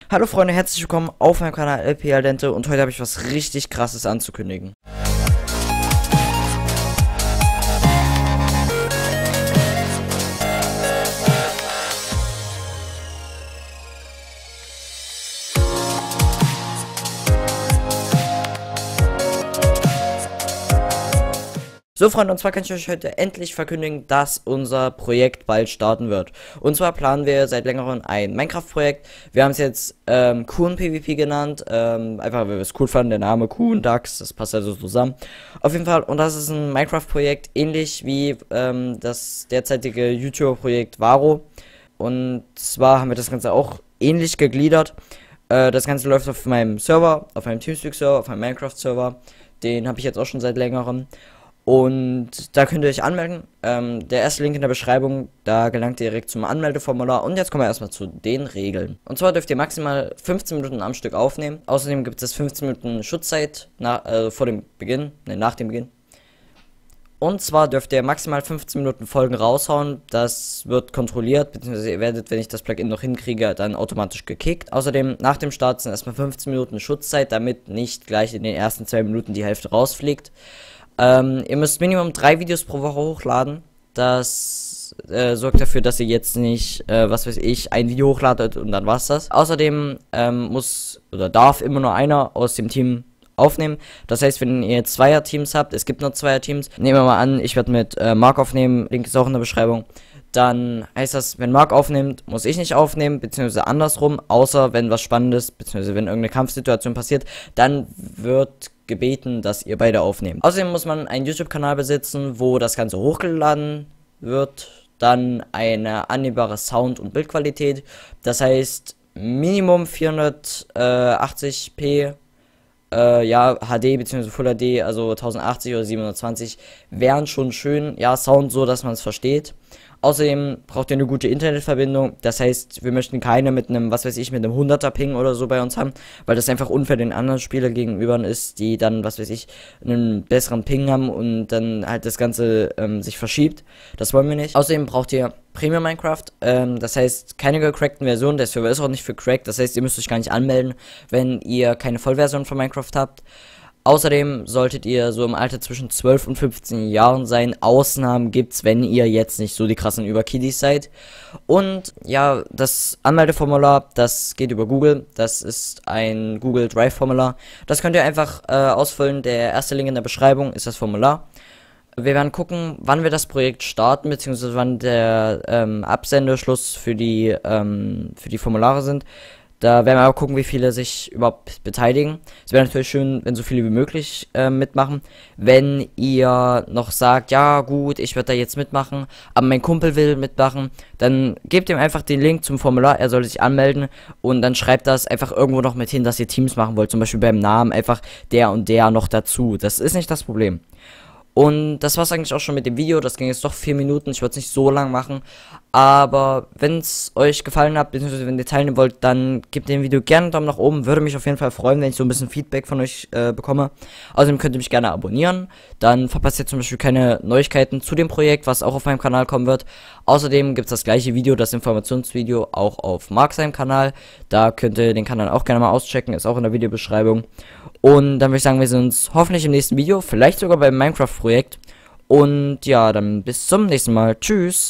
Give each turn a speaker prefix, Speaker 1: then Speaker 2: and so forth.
Speaker 1: Hallo Freunde, herzlich willkommen auf meinem Kanal LP Al Dente und heute habe ich was richtig krasses anzukündigen. So Freunde, und zwar kann ich euch heute endlich verkündigen, dass unser Projekt bald starten wird. Und zwar planen wir seit längerem ein Minecraft-Projekt. Wir haben es jetzt Kuhn PvP genannt, einfach weil wir es cool fanden, der Name Kuhn, Dax, das passt also zusammen. Auf jeden Fall, und das ist ein Minecraft-Projekt, ähnlich wie das derzeitige YouTuber-Projekt Varo. Und zwar haben wir das Ganze auch ähnlich gegliedert. Das Ganze läuft auf meinem Server, auf meinem Teamspeak-Server, auf meinem Minecraft-Server. Den habe ich jetzt auch schon seit längerem. Und da könnt ihr euch anmelden. Der erste Link in der Beschreibung, da gelangt ihr direkt zum Anmeldeformular. Und jetzt kommen wir erstmal zu den Regeln. Und zwar dürft ihr maximal 15 Minuten am Stück aufnehmen. Außerdem gibt es 15 Minuten Schutzzeit vor dem Beginn, nach dem Beginn. Und zwar dürft ihr maximal 15 Minuten Folgen raushauen. Das wird kontrolliert, beziehungsweise ihr werdet, wenn ich das Plugin noch hinkriege, dann automatisch gekickt. Außerdem, nach dem Start sind erstmal 15 Minuten Schutzzeit, damit nicht gleich in den ersten 2 Minuten die Hälfte rausfliegt. Ihr müsst Minimum 3 Videos pro Woche hochladen. Das sorgt dafür, dass ihr jetzt nicht, was weiß ich, ein Video hochladet und dann war's das. Außerdem muss oder darf immer nur einer aus dem Team aufnehmen. Das heißt, wenn ihr Zweierteams habt, es gibt nur Zweierteams, nehmen wir mal an, ich werde mit Marc aufnehmen, Link ist auch in der Beschreibung. Dann heißt das, wenn Marc aufnimmt, muss ich nicht aufnehmen, beziehungsweise andersrum, außer wenn was Spannendes, beziehungsweise wenn irgendeine Kampfsituation passiert, dann wird gebeten, dass ihr beide aufnehmt. Außerdem muss man einen YouTube-Kanal besitzen, wo das Ganze hochgeladen wird, dann eine annehmbare Sound- und Bildqualität, das heißt Minimum 480p, ja, HD bzw. Full HD, also 1080 oder 720 wären schon schön, ja, Sound so, dass man es versteht. Außerdem braucht ihr eine gute Internetverbindung, das heißt, wir möchten keine mit einem, was weiß ich, mit einem 100er Ping oder so bei uns haben, weil das einfach unfair den anderen Spielern gegenüber ist, die dann, was weiß ich, einen besseren Ping haben und dann halt das Ganze sich verschiebt. Das wollen wir nicht. Außerdem braucht ihr Premium Minecraft, das heißt, keine gecrackten Versionen, der Server ist auch nicht für cracked, das heißt, ihr müsst euch gar nicht anmelden, wenn ihr keine Vollversion von Minecraft habt. Außerdem solltet ihr so im Alter zwischen 12 und 15 Jahren sein. Ausnahmen gibt's, wenn ihr jetzt nicht so die krassen Überkiddies seid. Und ja, das Anmeldeformular, das geht über Google. Das ist ein Google Drive Formular. Das könnt ihr einfach ausfüllen. Der erste Link in der Beschreibung ist das Formular. Wir werden gucken, wann wir das Projekt starten, beziehungsweise wann der Absendeschluss für die Formulare sind. Da werden wir aber gucken, wie viele sich überhaupt beteiligen. Es wäre natürlich schön, wenn so viele wie möglich mitmachen. Wenn ihr noch sagt, ja gut, ich werde da jetzt mitmachen, aber mein Kumpel will mitmachen, dann gebt ihm einfach den Link zum Formular, er soll sich anmelden und dann schreibt das einfach irgendwo noch mit hin, dass ihr Teams machen wollt. Zum Beispiel beim Namen einfach der und der noch dazu. Das ist nicht das Problem. Und das war's eigentlich auch schon mit dem Video. Das ging jetzt doch 4 Minuten. Ich würde es nicht so lang machen. Aber wenn es euch gefallen hat, beziehungsweise wenn ihr teilnehmen wollt, dann gebt dem Video gerne einen Daumen nach oben. Würde mich auf jeden Fall freuen, wenn ich so ein bisschen Feedback von euch bekomme. Außerdem könnt ihr mich gerne abonnieren. Dann verpasst ihr zum Beispiel keine Neuigkeiten zu dem Projekt, was auch auf meinem Kanal kommen wird. Außerdem gibt es das gleiche Video, das Informationsvideo, auch auf Marc seinem Kanal. Da könnt ihr den Kanal auch gerne mal auschecken. Ist auch in der Videobeschreibung. Und dann würde ich sagen, wir sehen uns hoffentlich im nächsten Video. Vielleicht sogar beim Minecraft-Projekt. Und ja, dann bis zum nächsten Mal. Tschüss.